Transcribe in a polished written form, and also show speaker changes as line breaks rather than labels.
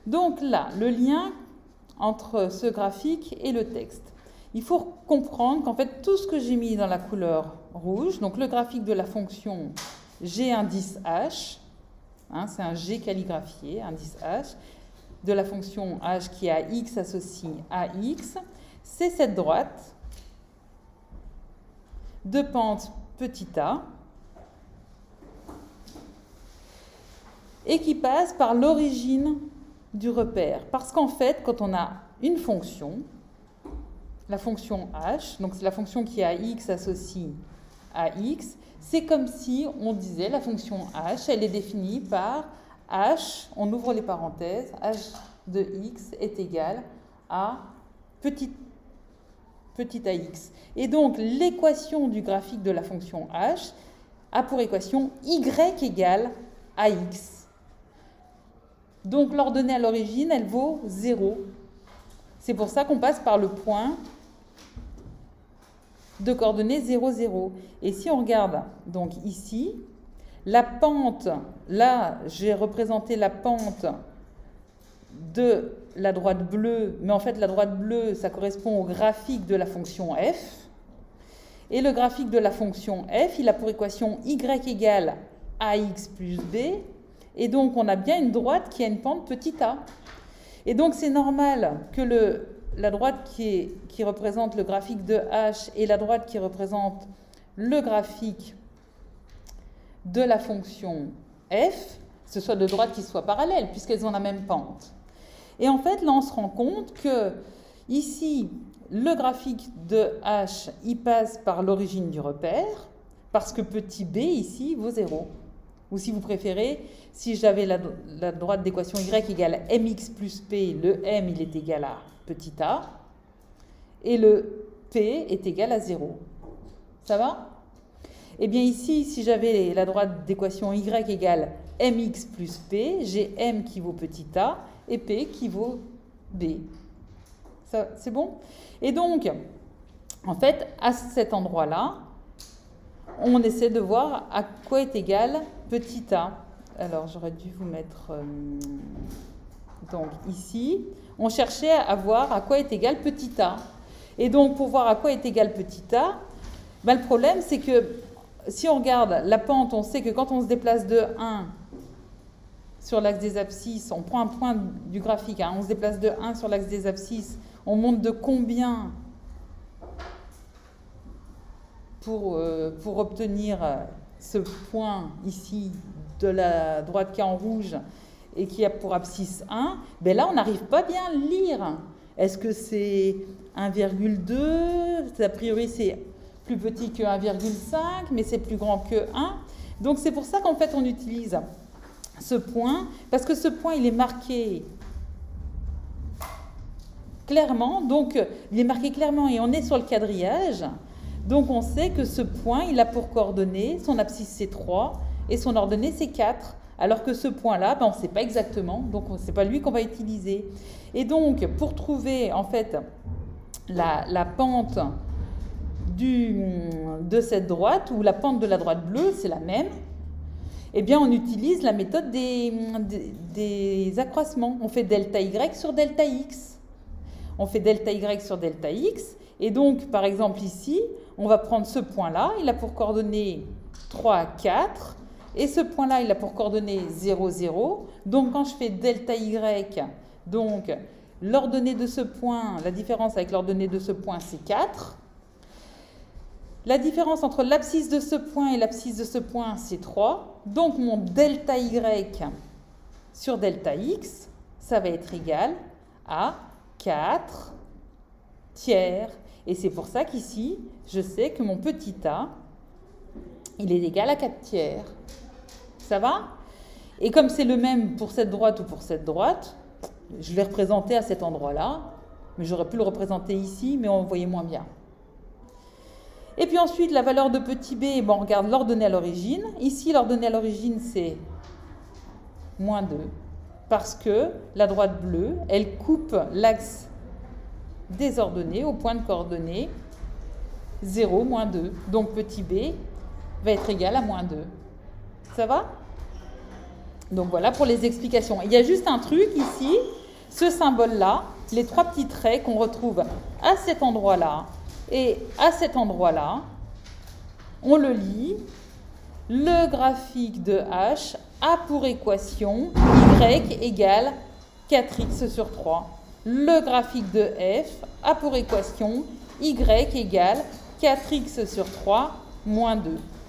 Donc là, le lien entre ce graphique et le texte. Il faut comprendre qu'en fait, tout ce que j'ai mis dans la couleur rouge, donc le graphique de la fonction G indice H, hein, c'est un G calligraphié, indice H, de la fonction H qui a X associe à X, c'est cette droite de pente petit a et qui passe par l'origine du repère. Parce qu'en fait, quand on a une fonction, la fonction h, donc c'est la fonction qui a x associe à x, c'est comme si on disait la fonction h, elle est définie par h, on ouvre les parenthèses, h de x est égal à petit ax. Et donc l'équation du graphique de la fonction h a pour équation y égale ax. Donc l'ordonnée à l'origine, elle vaut 0. C'est pour ça qu'on passe par le point de coordonnées 0, 0. Et si on regarde donc ici, la pente, là j'ai représenté la pente de la droite bleue, mais en fait la droite bleue, ça correspond au graphique de la fonction f. Et le graphique de la fonction f, il a pour équation y égale ax plus b. Et donc, on a bien une droite qui a une pente petit a. Et donc, c'est normal que la droite qui représente le graphique de h et la droite qui représente le graphique de la fonction f, ce soit deux droites qui soient parallèles, puisqu'elles ont la même pente. Et en fait, là, on se rend compte que ici, le graphique de h, il passe par l'origine du repère, parce que petit b, ici, vaut 0. Ou si vous préférez, si j'avais la droite d'équation y égale mx plus p, le m il est égal à petit a, et le p est égal à 0. Ça va? Eh bien ici, si j'avais la droite d'équation y égale mx plus p, j'ai m qui vaut petit a et p qui vaut b. Ça, c'est bon? Et donc, en fait, à cet endroit-là, on essaie de voir à quoi est égal petit a. Alors, j'aurais dû vous mettre... donc, ici, on cherchait à voir à quoi est égal petit a. Et donc, pour voir à quoi est égal petit a, ben, le problème, c'est que si on regarde la pente, on sait que quand on se déplace de 1 sur l'axe des abscisses, on prend un point du graphique, hein, on se déplace de 1 sur l'axe des abscisses, on monte de combien pour obtenir ce point ici de la droite qui est en rouge et qui a pour abscisse 1, ben là, on n'arrive pas bien à lire. Est-ce que c'est 1,2? A priori, c'est plus petit que 1,5, mais c'est plus grand que 1. Donc, c'est pour ça qu'en fait, on utilise ce point, parce que ce point, il est marqué clairement. Donc, il est marqué clairement et on est sur le quadrillage. Donc, on sait que ce point, il a pour coordonnées, son abscisse c'est 3 et son ordonnée c'est 4. Alors que ce point-là, ben, on ne sait pas exactement, donc ce n'est pas lui qu'on va utiliser. Et donc, pour trouver en fait la pente de cette droite, ou la pente de la droite bleue, c'est la même, eh bien, on utilise la méthode des accroissements. On fait delta y sur delta x. On fait delta y sur delta x. Et donc, par exemple, ici, on va prendre ce point-là. Il a pour coordonnées 3, 4. Et ce point-là, il a pour coordonnées 0, 0. Donc, quand je fais delta y, donc l'ordonnée de ce point, la différence avec l'ordonnée de ce point, c'est 4. La différence entre l'abscisse de ce point et l'abscisse de ce point, c'est 3. Donc, mon delta y sur delta x, ça va être égal à 4 tiers. Et c'est pour ça qu'ici, je sais que mon petit a, il est égal à 4 tiers. Ça va? Et comme c'est le même pour cette droite ou pour cette droite, je l'ai représenté à cet endroit-là, mais j'aurais pu le représenter ici, mais on voyait moins bien. Et puis ensuite, la valeur de petit b, bon, on regarde l'ordonnée à l'origine. Ici, l'ordonnée à l'origine, c'est moins 2, parce que la droite bleue, elle coupe l'axe des ordonnées au point de coordonnées 0, moins 2. Donc, petit b va être égal à moins 2. Ça va? Donc voilà pour les explications. Il y a juste un truc ici, ce symbole-là, les trois petits traits qu'on retrouve à cet endroit-là et à cet endroit-là, on le lit. Le graphique de h a pour équation y égale 4x sur 3. Le graphique de f a pour équation y égale 4x sur 3 moins 2.